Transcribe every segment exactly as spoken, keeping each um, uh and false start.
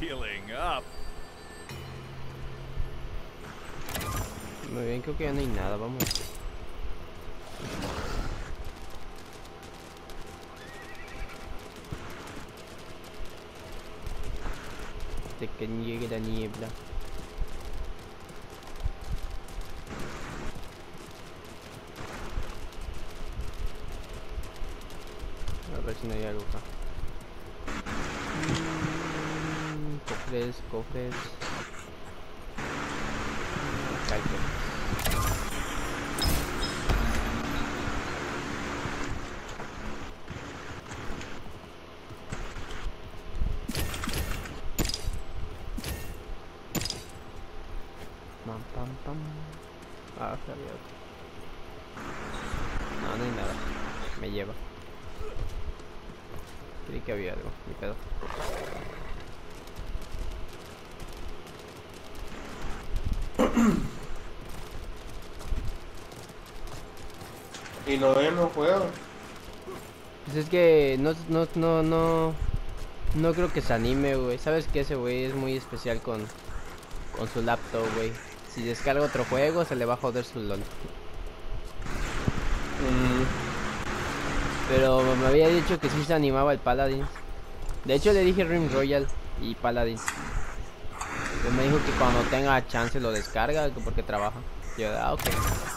Healing up. Muy bien, creo que ya no hay nada, vamos. De que llegue la niebla. A ver si no hay algo acá. Mm, cofres, cofres. Acá hay cofres. Pam, pam, pam. Ah, había otro. No, no hay nada. Me lleva. Creí que había algo. Mi pedo. Y no vemos juego. Pues es que no, no, no, no. No creo que se anime, güey. Sabes que ese güey es muy especial con, con su laptop, güey. Si descarga otro juego, se le va a joder su LOL. Mm. Pero me había dicho que sí se animaba el Paladins. De hecho, le dije Rim Royal y Paladins. Pues me dijo que cuando tenga chance lo descarga, porque trabaja. Yo, ah, ok.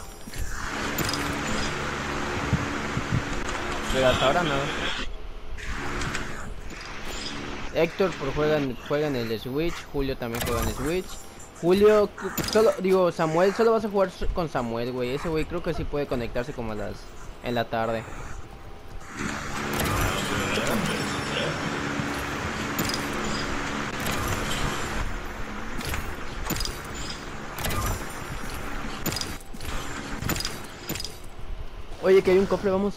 Pero hasta ahora no. Héctor por juega, en, juega en el Switch. Julio también juega en Switch. Julio, solo, digo, Samuel, solo vas a jugar con Samuel, güey. Ese güey creo que sí puede conectarse como a las... en la tarde. Oye, que hay un cofre, vamos.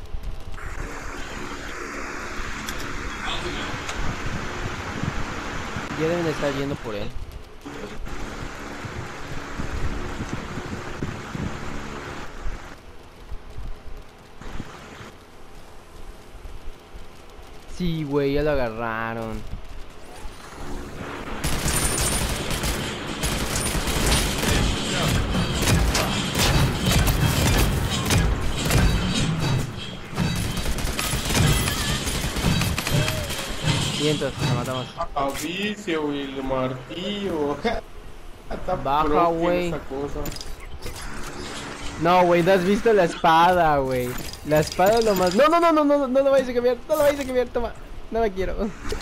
Ya deben estar yendo por él. Sí, güey, ya lo agarraron. Vientos, la matamos. A vicio, güey, el martillo. Está Baja, broken güey. esa cosa. No, güey, no has visto la espada, güey. La espada es lo más... No, no, no, no, no, no lo vayas a cambiar. No lo vayas a cambiar, toma. No la quiero.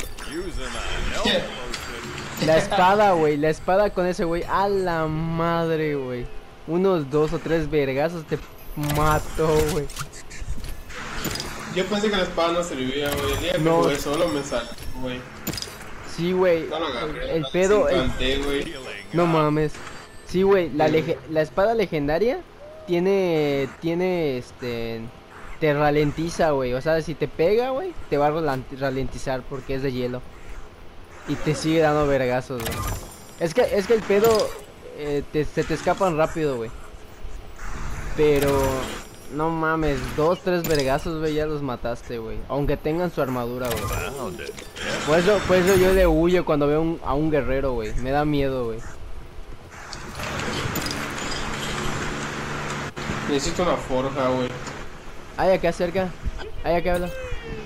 La espada, güey. La espada con ese güey. A la madre, güey. Unos dos o tres vergazos te mato, güey. Yo pensé que la espada no servía, güey. El día que No. jugué solo me salió, güey. Sí, güey. No lo agarré. El, el pedo... el- Encanté, güey. No mames. Sí, güey. La, lege- la espada legendaria tiene... Tiene, este... Te ralentiza, güey. O sea, si te pega, güey, te va a ralan- ralentizar porque es de hielo. Y te sigue dando vergazos, güey. Es que, es que el pedo... eh, te- se te escapan rápido, güey. Pero... No mames, dos, tres vergazos, güey, ya los mataste, güey. Aunque tengan su armadura, güey. Found it. Por eso, por eso yo le huyo cuando veo un- a un guerrero, güey. Me da miedo, güey. Necesito una forja, güey. Ay, acá cerca. Ay, acá habla.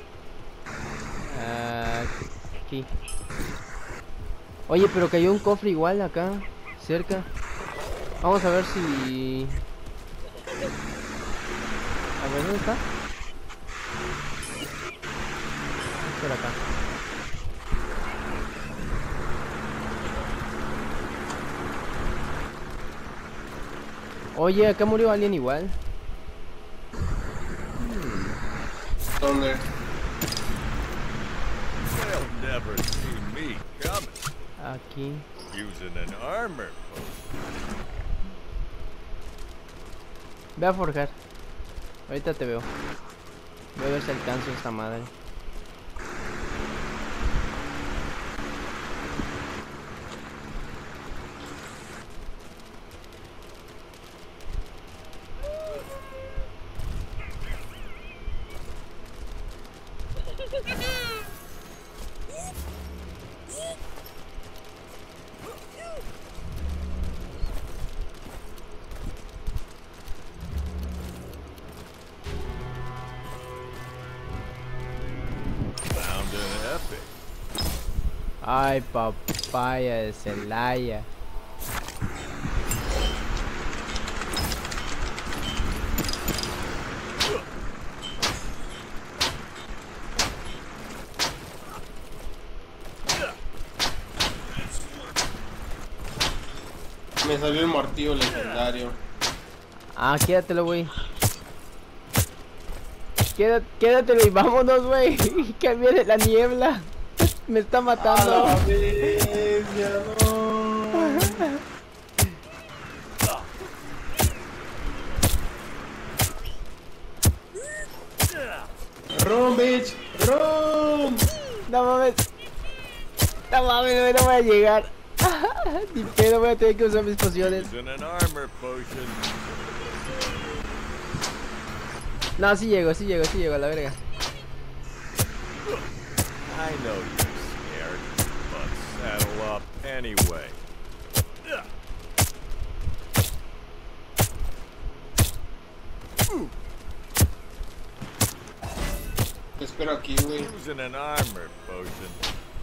Aquí. Oye, pero cayó un cofre igual acá, cerca. Vamos a ver si... A ver, ¿dónde está? Por acá. Oye, acá murió alguien igual. ¿Dónde? They'll never see me coming. Aquí. Using an armor potion. Ve a forjar. Ahorita te veo. Voy a ver si alcanzo esta madre. Ay, papaya de Celaya. Me salió el martillo legendario. Ah, quédatelo, güey. Quédate, quédatelo y vámonos, güey. Que viene la niebla. Me está ¡A matando. la vez! ¡Ya no! ¡Run, bitch! ¡Run! No mames. No mames, güey, no voy a llegar. Ni pedo, voy a tener que usar mis pociones. Using an armor potion. No, sí llego, sí llego, sí llego a la verga. I know you're scared, but saddle up anyway. Te espero aquí, güey. Using an armor potion.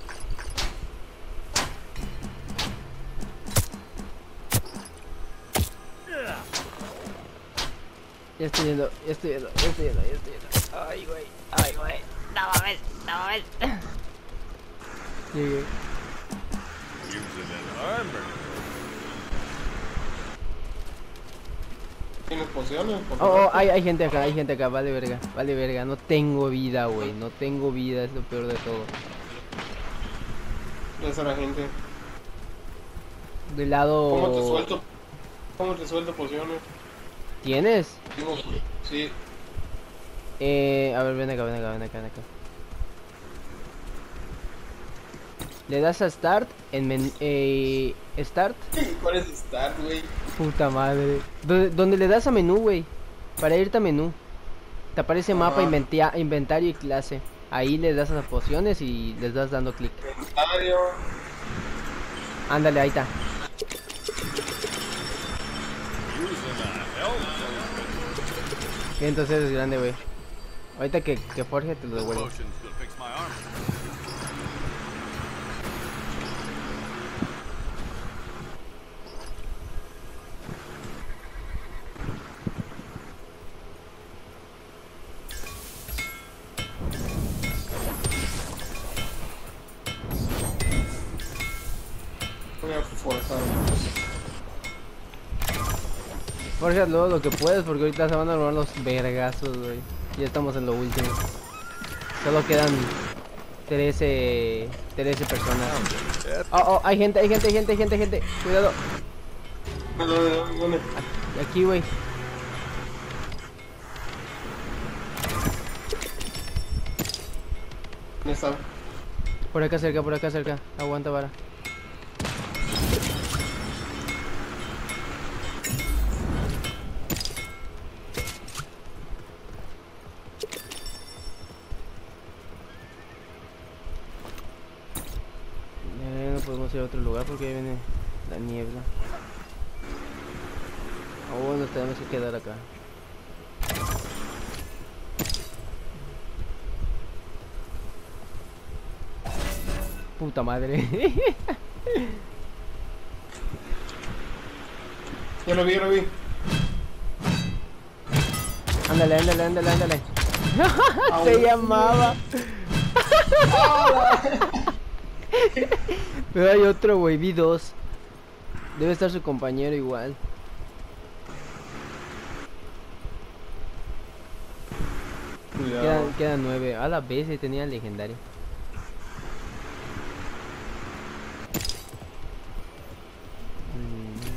Ya estoy yendo, ya estoy yendo, ya estoy yendo, ya estoy yendo. Ay, güey, ay, güey. No mames, no mames. Llegué. Using an armor. ¿Tienes pociones? Por Oh, oh, favor? hay, hay gente acá, hay gente acá, vale verga, vale verga. No tengo vida, güey, no tengo vida, es lo peor de todo. Esa es la gente. Del lado... ¿Cómo te suelto? ¿Cómo te suelto pociones? ¿Tienes? Tengo... Sí. Eh, a ver, ven acá, ven acá, ven acá, ven acá. Le das a Start en men eh, Start. ¿Cuál es Start, güey? Puta madre. Donde, donde le das a menú, güey. Para irte a menú. Te aparece mapa, Ajá. inventia- inventario y clase. Ahí le das a las pociones y les das dando clic. Inventario. Ándale, ahí está. Using a health potion. Y entonces es grande, güey. Ahorita que, que forje te lo This devuelvo. potion's gonna fix my armor. Voy a forzar. Forja luego lo que puedes porque ahorita se van a robar los vergazos, güey. Ya estamos en lo último. Solo quedan trece, trece personas. Oh, oh, hay gente, hay gente, hay gente, hay gente, hay gente. Cuidado. ¿Dónde, dónde, dónde? Aquí, güey. ¿Dónde está? Por acá cerca, por acá cerca. Aguanta, vara. Eh, no podemos ir a otro lugar porque ahí viene la niebla. Oh, nos tenemos que quedar acá. Puta madre. Ya lo vi, ya lo vi. Ándale, ándale, ándale, ándale. Se llamaba. Pero hay otro, güey, vi dos. Debe estar su compañero igual. Cuidado. Quedan, quedan nueve. A la vez se tenía legendario. Mm,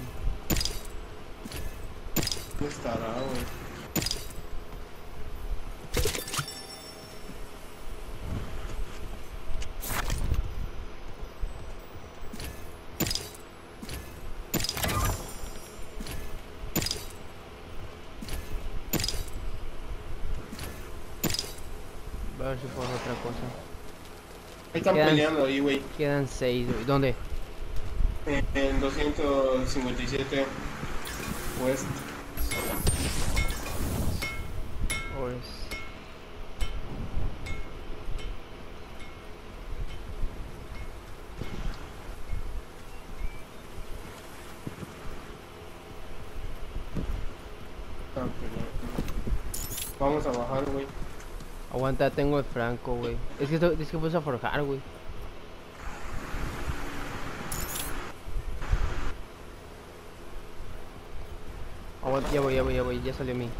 ¿Dónde estará, güey? a ver si puedo hacer otra cosa. Ahí están Quedan- peleando ahí, güey. Quedan seis, güey. ¿Dónde? En, en doscientos cincuenta y siete West. Pues... Vamos a bajar, güey. Aguanta, tengo el franco, güey. Es que esto- es que puse a forjar, güey. Aguanta, ya voy, ya voy, ya voy, ya salió mi.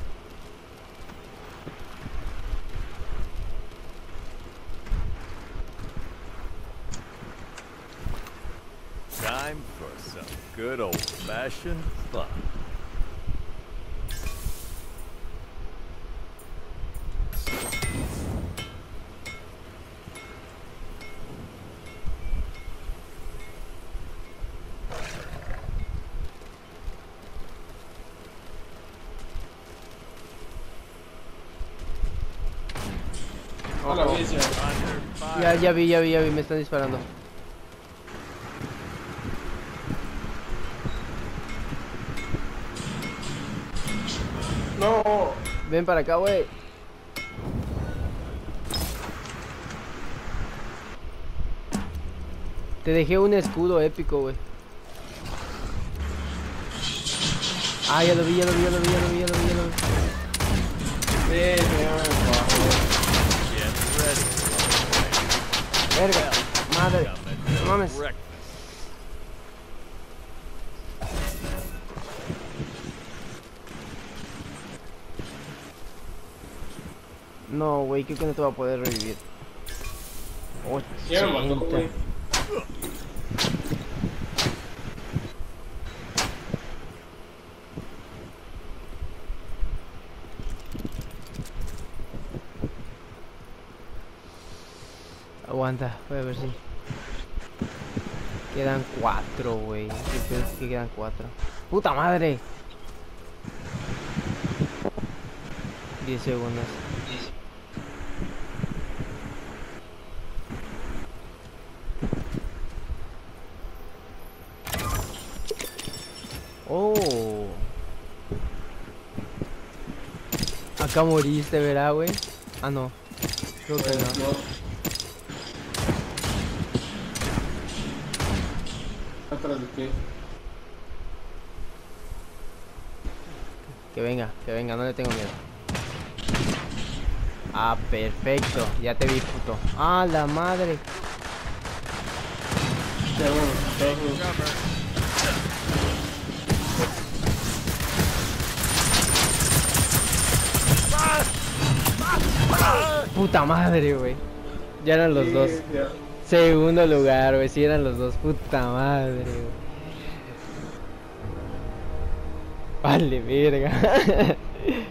Time for some good old-fashioned fun. A la vez ya. Under fire. Ya, ya vi, ya vi, ya vi, me están disparando. No. Ven para acá, güey. Te dejé un escudo épico, güey. Ah, ya lo vi, ya lo vi, ya lo vi, ya lo vi, ya lo vi, ya lo vi. Sí, ya me bajó. Get ready. Verga, madre. Coming No mames. direct. No, güey, creo que no te va a poder revivir. Ya me mató, ochenta. güey. Aguanta, voy a ver si. Quedan cuatro, güey. Yo creo que quedan cuatro. ¡Puta madre! diez segundos. Oh. Acá moriste, ¿verdad, güey? Ah, no. Creo que no. No. ¿Atrás de qué? Que venga, que venga, no le tengo miedo. Ah, perfecto. Ya te vi, puto. Ah, la madre. Ya, bueno, todos. Cover. Puta madre, güey. Ya eran los Sí, dos. ya. Segundo lugar, güey. Sí, eran los dos. Puta madre, güey. Vale, verga.